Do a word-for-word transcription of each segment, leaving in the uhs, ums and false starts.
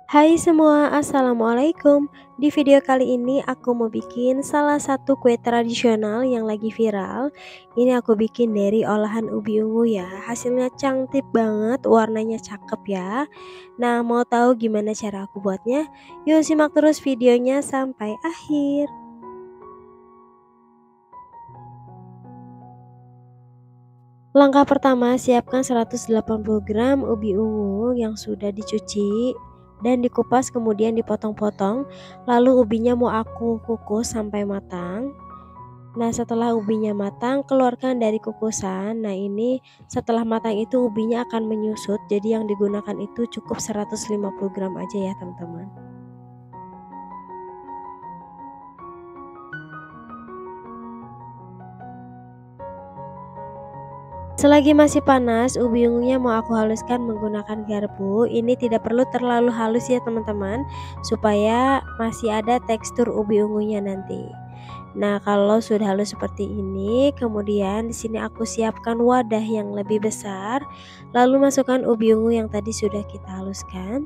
Hai semua, assalamualaikum. Di video kali ini aku mau bikin salah satu kue tradisional yang lagi viral. Ini aku bikin dari olahan ubi ungu ya. Hasilnya cantik banget, warnanya cakep ya. Nah, mau tahu gimana cara aku buatnya? Yuk simak terus videonya sampai akhir. Langkah pertama, siapkan seratus delapan puluh gram ubi ungu yang sudah dicuci dan dikupas, kemudian dipotong-potong. Lalu ubinya mau aku kukus sampai matang. Nah, setelah ubinya matang, keluarkan dari kukusan. Nah, ini setelah matang itu ubinya akan menyusut. Jadi yang digunakan itu cukup seratus lima puluh gram aja ya, teman-teman. Selagi masih panas, ubi ungunya mau aku haluskan menggunakan garpu. Ini tidak perlu terlalu halus ya teman-teman, supaya masih ada tekstur ubi ungunya nanti. Nah, kalau sudah halus seperti ini, kemudian di sini aku siapkan wadah yang lebih besar, lalu masukkan ubi ungu yang tadi sudah kita haluskan.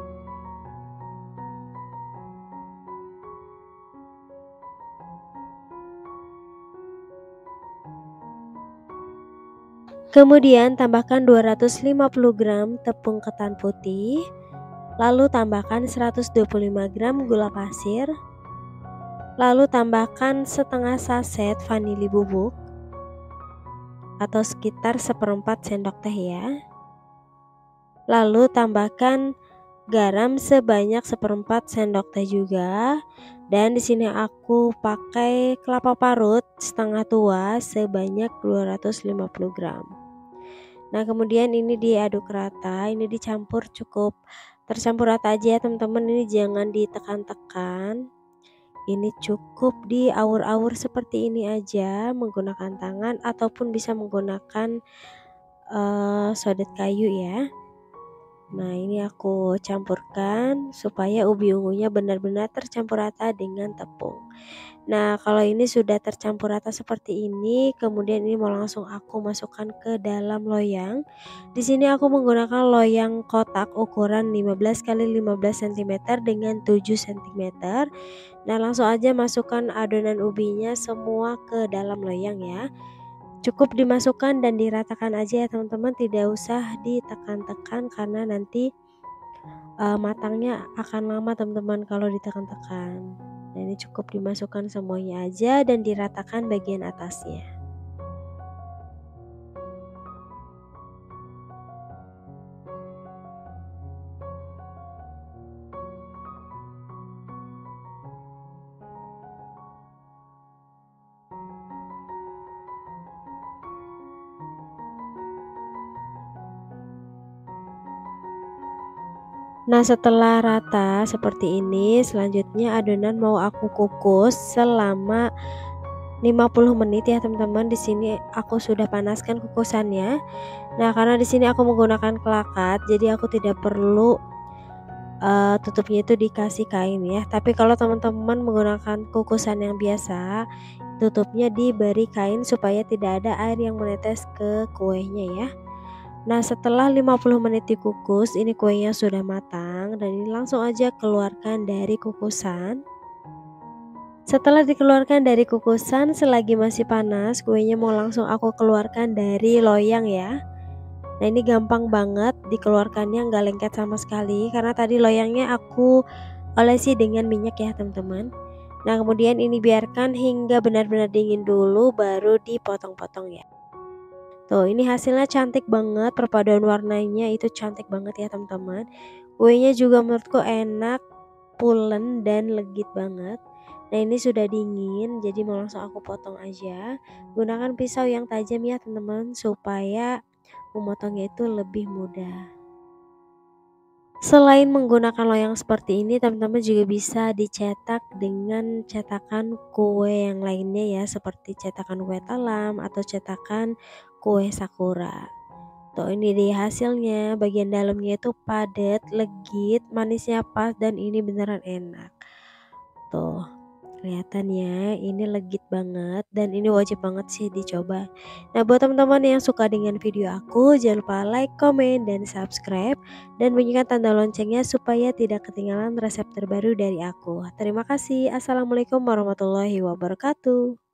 Kemudian tambahkan dua ratus lima puluh gram tepung ketan putih, lalu tambahkan seratus dua puluh lima gram gula pasir, lalu tambahkan setengah saset vanili bubuk atau sekitar seperempat sendok teh ya. Lalu tambahkan garam sebanyak seperempat sendok teh juga. Dan di sini aku pakai kelapa parut setengah tua sebanyak dua ratus lima puluh gram. Nah, kemudian ini diaduk rata, ini dicampur cukup tercampur rata aja ya teman-teman, ini jangan ditekan-tekan. Ini cukup diaur-aur seperti ini aja menggunakan tangan ataupun bisa menggunakan uh, sodet kayu ya. Nah, ini aku campurkan supaya ubi ungunya benar-benar tercampur rata dengan tepung. Nah, kalau ini sudah tercampur rata seperti ini, kemudian ini mau langsung aku masukkan ke dalam loyang. Di sini aku menggunakan loyang kotak ukuran lima belas kali lima belas sentimeter dengan tujuh sentimeter. Nah, langsung aja masukkan adonan ubinya semua ke dalam loyang ya. Cukup dimasukkan dan diratakan aja ya teman-teman, tidak usah ditekan-tekan karena nanti uh, matangnya akan lama teman-teman kalau ditekan-tekan. Nah, ini cukup dimasukkan semuanya aja dan diratakan bagian atasnya. Nah, setelah rata seperti ini, selanjutnya adonan mau aku kukus selama lima puluh menit ya teman-teman. Di sini aku sudah panaskan kukusannya. Nah, karena di sini aku menggunakan kelakat, jadi aku tidak perlu uh, tutupnya itu dikasih kain ya. Tapi kalau teman-teman menggunakan kukusan yang biasa, tutupnya diberi kain supaya tidak ada air yang menetes ke kuenya ya. Nah, setelah lima puluh menit dikukus, ini kuenya sudah matang dan ini langsung aja keluarkan dari kukusan. Setelah dikeluarkan dari kukusan, selagi masih panas, kuenya mau langsung aku keluarkan dari loyang ya. Nah, ini gampang banget dikeluarkannya, nggak lengket sama sekali karena tadi loyangnya aku olesi dengan minyak ya teman-teman. Nah, kemudian ini biarkan hingga benar-benar dingin dulu baru dipotong-potong ya. Tuh, ini hasilnya cantik banget, perpaduan warnanya itu cantik banget ya teman-teman. Kuenya juga menurutku enak, pulen dan legit banget. Nah, ini sudah dingin, jadi mau langsung aku potong aja. Gunakan pisau yang tajam ya teman-teman supaya memotongnya itu lebih mudah. Selain menggunakan loyang seperti ini, teman-teman juga bisa dicetak dengan cetakan kue yang lainnya ya, seperti cetakan kue talam atau cetakan kue sakura. Tuh, ini dia hasilnya. Bagian dalamnya itu padat, legit, manisnya pas dan ini beneran enak. Tuh, kelihatan ya, ini legit banget dan ini wajib banget sih dicoba. Nah, buat teman-teman yang suka dengan video aku, jangan lupa like, komen, dan subscribe, dan bunyikan tanda loncengnya supaya tidak ketinggalan resep terbaru dari aku. Terima kasih. Assalamualaikum warahmatullahi wabarakatuh.